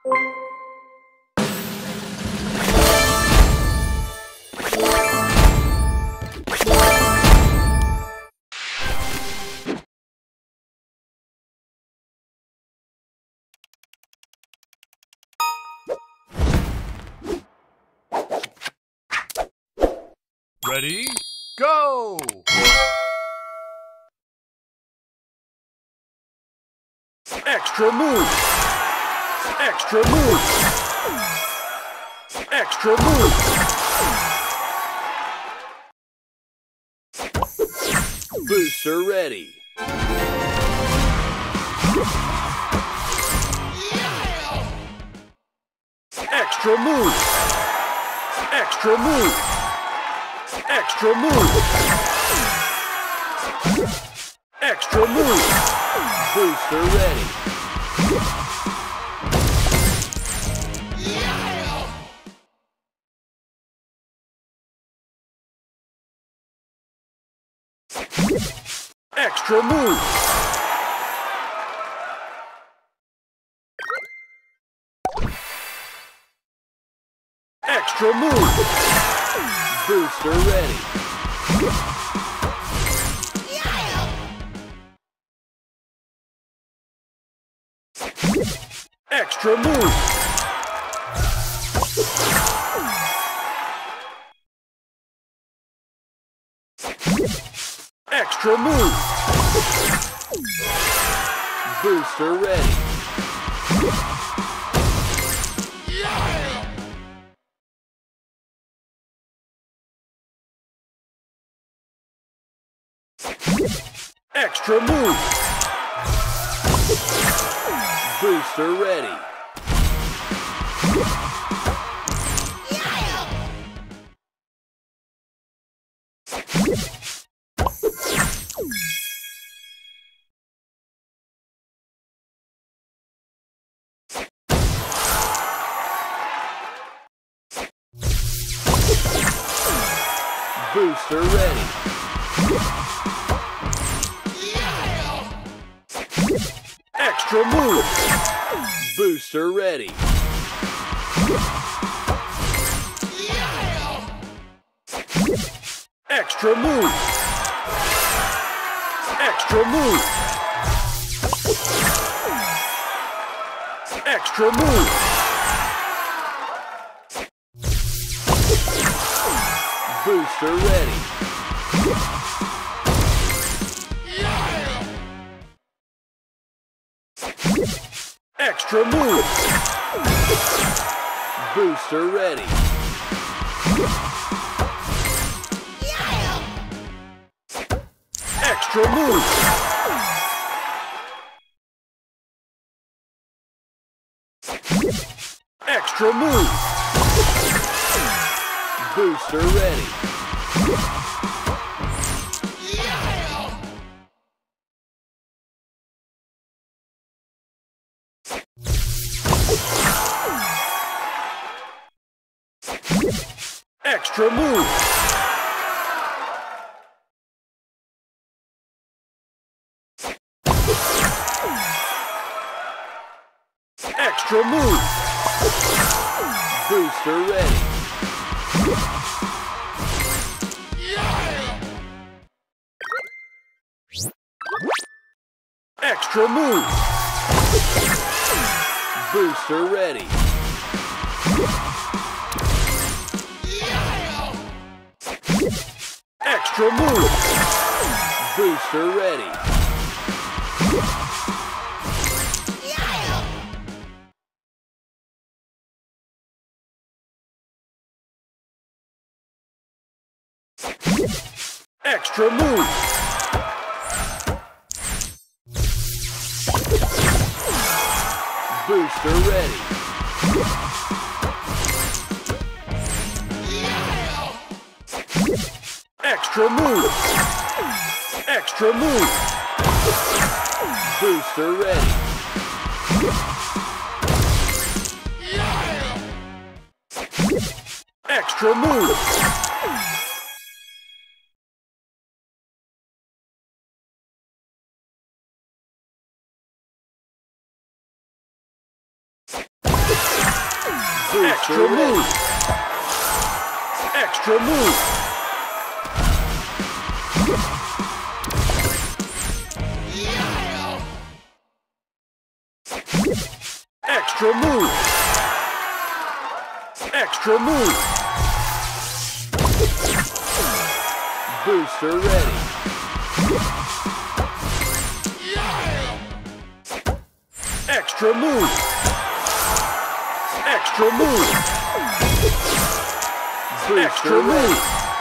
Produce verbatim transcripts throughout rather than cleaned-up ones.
Ready? Go! Extra move! Extra move! Extra move! Booster ready! Extra move! Extra move! Extra move! Extra move! Booster ready! Extra move! Extra move! Booster ready! Extra move! Extra move! Booster ready! Extra move! Booster ready! Booster ready! Extra move! Booster ready! Extra move! Extra move! Extra move! Booster ready! Extra move! Booster ready! Extra move! Extra move! Booster ready! Extra move! Extra move! Booster ready! Extra move! Booster ready! Extra move! Booster ready! Extra move! Booster ready! Extra move! Extra move! Booster ready! Extra move! Extra move. Extra move. Extra move. Extra move. Booster ready. Extra move. Extra move. Booster ready.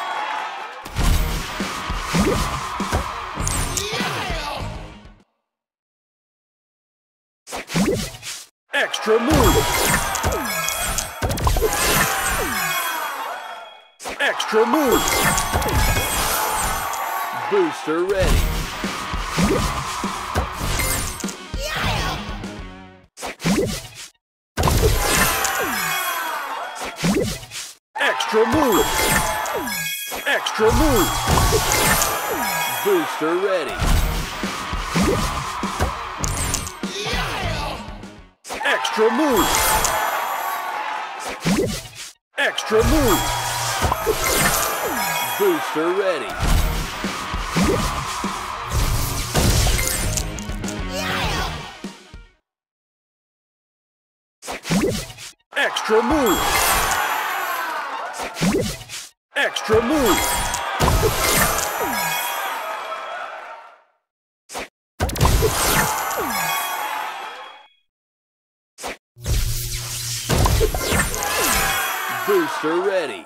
Extra move. Extra move. Booster ready. Extra move. Extra move. Booster ready. Extra move. Extra move. Booster ready. Extra move. Extra move. Booster ready.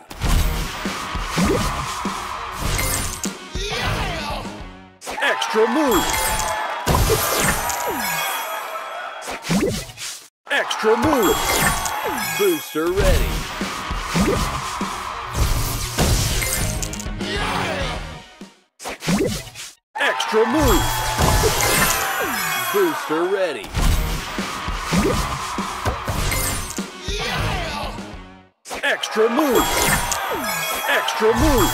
Extra move. Extra move. Booster ready. Extra move. Booster ready. Extra move. Extra move.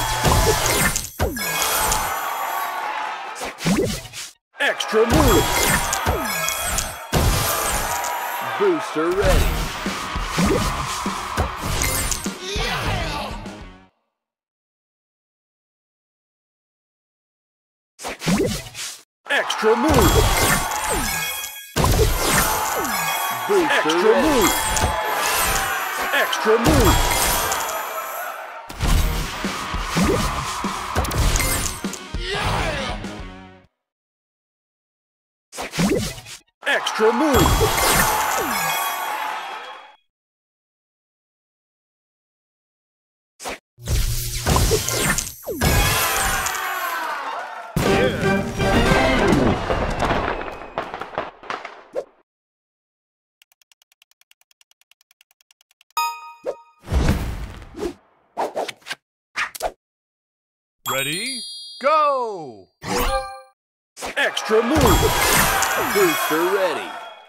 Extra move. Booster ready. Extra move. Booster Extra ready. Move. Extra move. Extra move. Ready, go! Extra move. Booster ready.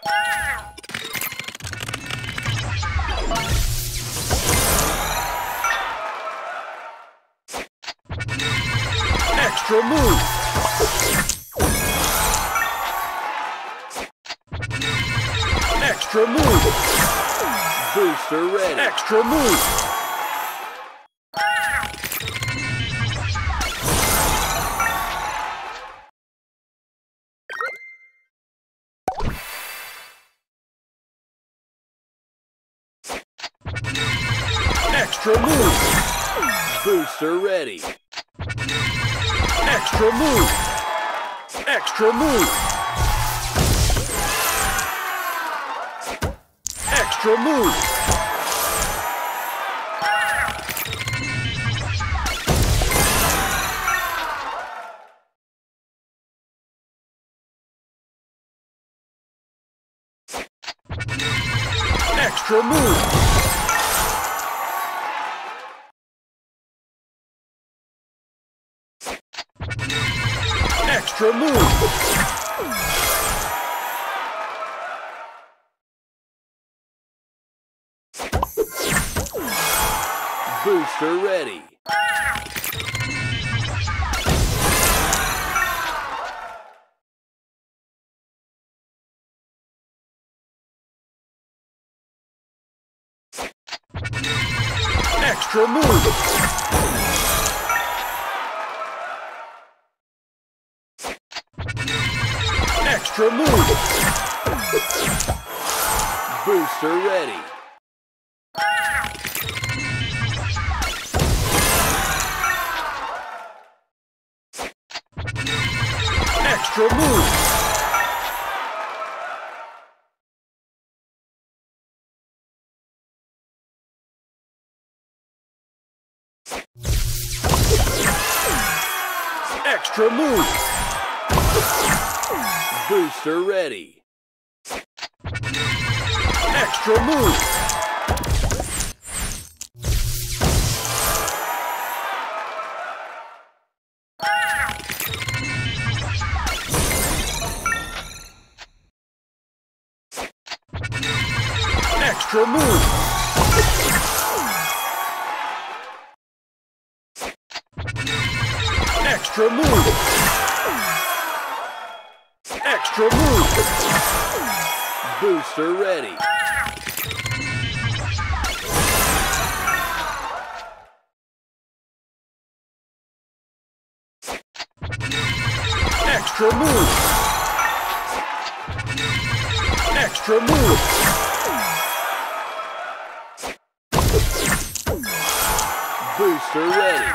Extra move. Extra move. Booster ready. Extra move. Extra move. Booster ready. Extra move. Extra move. Extra move. Extra move. Extra move. Booster ready. Extra move! Extra move! Booster ready! Extra move! Extra move! Booster ready! Extra move! Extra move! Extra move! Extra move! Booster ready! Extra move! Extra move! Booster ready!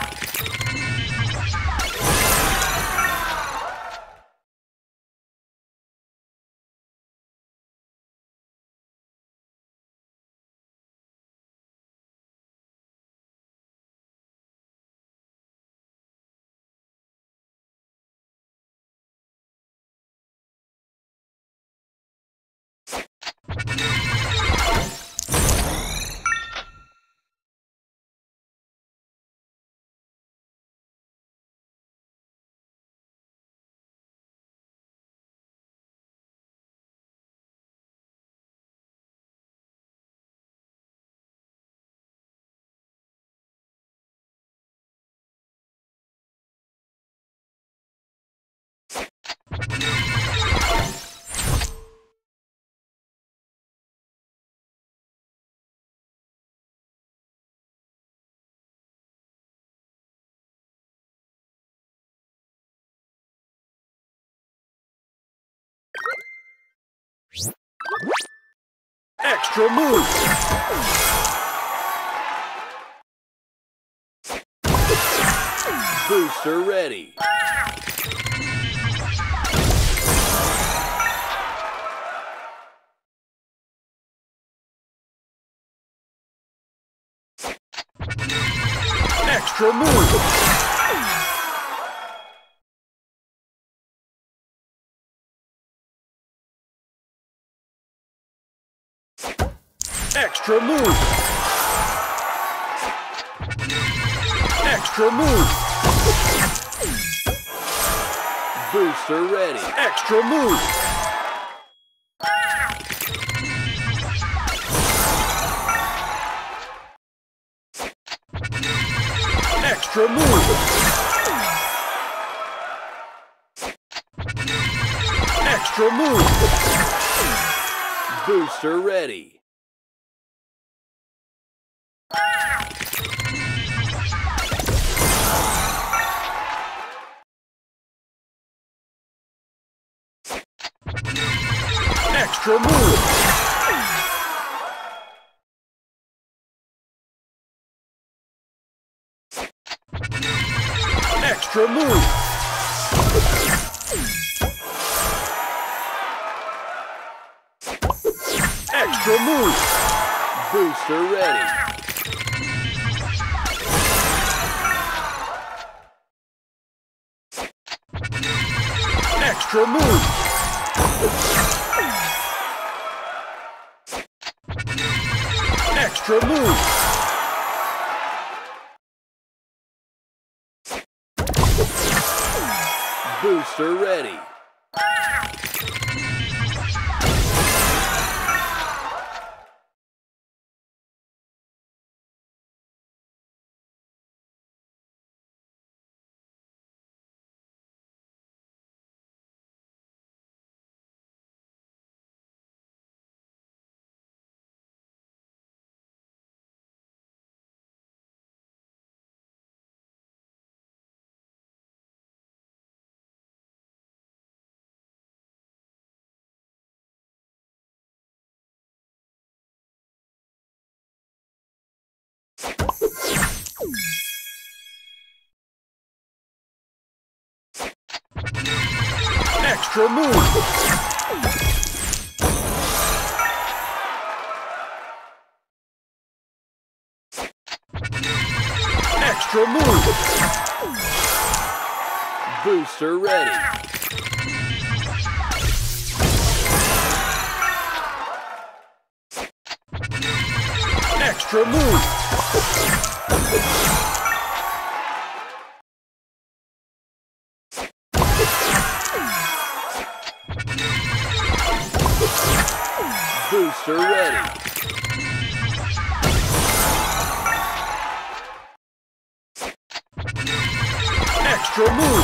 Extra move! Booster ready! Extra move! Extra move! Extra move! Booster ready! Extra move! Extra move! Extra move! Booster ready! Extra move! Extra move! Extra move! Booster ready! Extra move! Extra move! Booster ready! Extra move. Extra move. Booster ready. Extra move. Booster ready. Extra move.